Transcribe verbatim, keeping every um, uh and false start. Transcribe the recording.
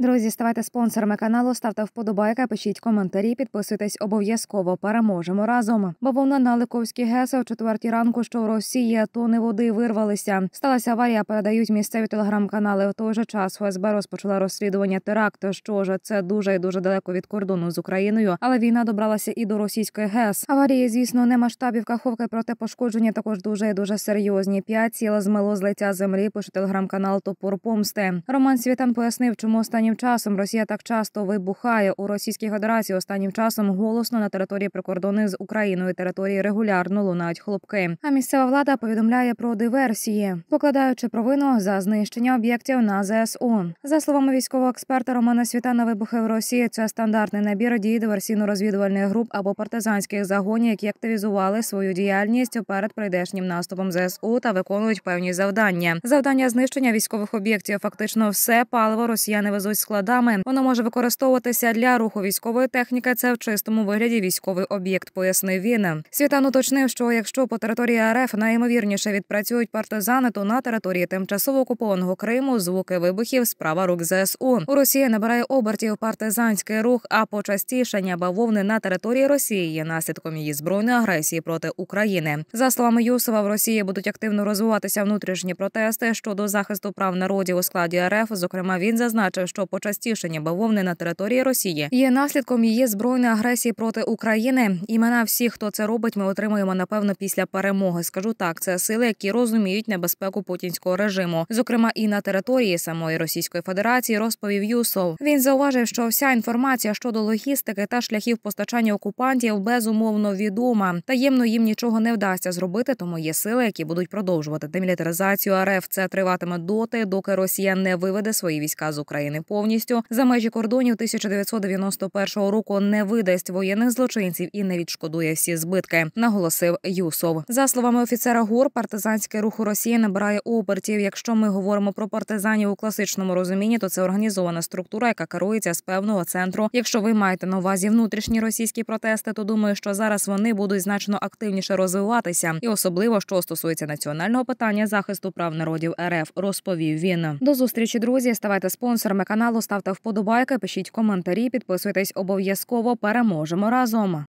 Друзі, ставайте спонсорами каналу, ставте вподобайки, пишіть коментарі, підписуйтесь обов'язково. Переможемо разом. Бавовна на Ликовській ГЕС о четвертій ранку, що в Росії тони води вирвалися. Сталася аварія, передають місцеві телеграм-канали. В той же час ФСБ розпочала розслідування теракту. Що ж, це дуже і дуже далеко від кордону з Україною, але війна добралася і до російської ГЕС. Аварії, звісно, не масштабів Каховки, проте пошкодження також дуже і дуже серйозні. П'ять сіл змило з лиця землі, пише телеграм-канал «Топор помсти». Роман Світан пояснив, чому останнім часом Росія так часто вибухає. У Російській Федерації останнім часом голосно на території прикордонних з Україною території регулярно лунають хлопки. А місцева влада повідомляє про диверсії, покладаючи провину за знищення об'єктів на ЗСУ. За словами військового експерта Романа Світана, вибухи в Росії – це стандартний набір дій диверсійно-розвідувальних груп або партизанських загонів, які активізували свою діяльність перед прийдешнім наступом ЗСУ та виконують певні завдання. Завдання знищення військових об'єктів. Фактично все паливо росіяни везуть складами. Воно може використовуватися для руху військової техніки. Це в чистому вигляді військовий об'єкт, пояснив він. Світан уточнив, що якщо по території РФ найімовірніше відпрацюють партизани, то на території тимчасово окупованого Криму звуки вибухів – справа рук ЗСУ. У Росії набирає обертів партизанський рух, а почастішання бавовни на території Росії є наслідком її збройної агресії проти України. За словами Юсова, в Росії будуть активно розвиватися внутрішні протести щодо захисту прав народів у складі РФ. Зокрема, він зазначив, що почастішення бавовни на території Росії є наслідком її збройної агресії проти України. Імена всіх, хто це робить, ми отримаємо, напевно, після перемоги. Скажу так, це сили, які розуміють небезпеку путінського режиму. Зокрема, і на території самої Російської Федерації, розповів Юсов. Він зауважив, що вся інформація щодо логістики та шляхів постачання окупантів безумовно відома. Таємно їм нічого не вдасться зробити, тому є сили, які будуть продовжувати демілітаризацію РФ. Це триватиме доти, доки Росія не виведе свої війська з України повністю за межі кордонів тисяча дев'ятсот дев'яносто першого року, не видасть воєнних злочинців і не відшкодує всі збитки, наголосив Юсов. За словами офіцера ГУР, партизанський рух у Росії набирає обертів. Якщо ми говоримо про партизанів у класичному розумінні, то це організована структура, яка керується з певного центру. Якщо ви маєте на увазі внутрішні російські протести, то думаю, що зараз вони будуть значно активніше розвиватися. І особливо, що стосується національного питання захисту прав народів РФ, розповів він. До зустрічі, друзі. Ставайте спонсорами каналу, ставте вподобайки, пишіть коментарі, підписуйтесь обов'язково. Переможемо разом.